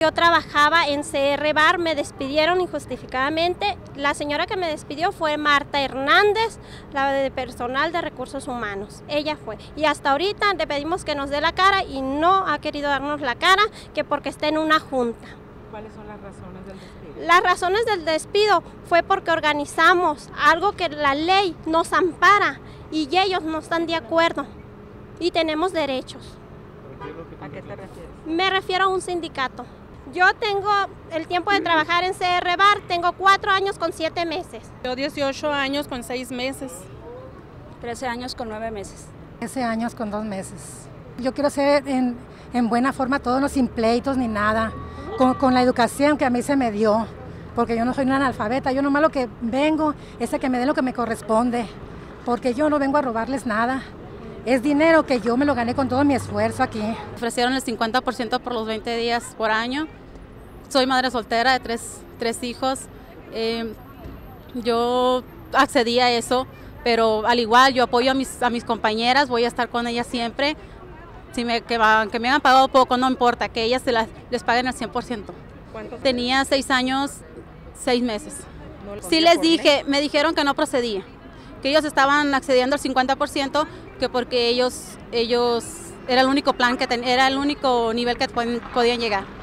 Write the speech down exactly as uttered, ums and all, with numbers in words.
Yo trabajaba en C R Bar, me despidieron injustificadamente. La señora que me despidió fue Marta Hernández, la de personal de recursos humanos. Ella fue. Y hasta ahorita le pedimos que nos dé la cara y no ha querido darnos la cara, que porque está en una junta. ¿Cuáles son las razones del despido? Las razones del despido fue porque organizamos algo que la ley nos ampara y ellos no están de acuerdo y tenemos derechos. ¿A qué te refieres? Me refiero a un sindicato. Yo tengo el tiempo de trabajar en C R Bar, tengo cuatro años con siete meses. Yo dieciocho años con seis meses. trece años con nueve meses. trece años con dos meses. Yo quiero ser en, en buena forma, todos no sin pleitos ni nada, con, con la educación que a mí se me dio, porque yo no soy una analfabeta, yo nomás lo que vengo es a que me den lo que me corresponde, porque yo no vengo a robarles nada. Es dinero que yo me lo gané con todo mi esfuerzo aquí. Ofrecieron el cincuenta por ciento por los veinte días por año. Soy madre soltera de tres, tres hijos. Eh, yo accedí a eso, pero al igual yo apoyo a mis, a mis compañeras, voy a estar con ellas siempre. Si me, que, va, que me hayan pagado poco, no importa, que ellas se las, les paguen al cien por ciento. Tenía seis años, seis meses. No, sí les dije, me dijeron que no procedía, que ellos estaban accediendo al cincuenta por ciento, que porque ellos, ellos era el único plan que ten, era el único nivel que podían llegar.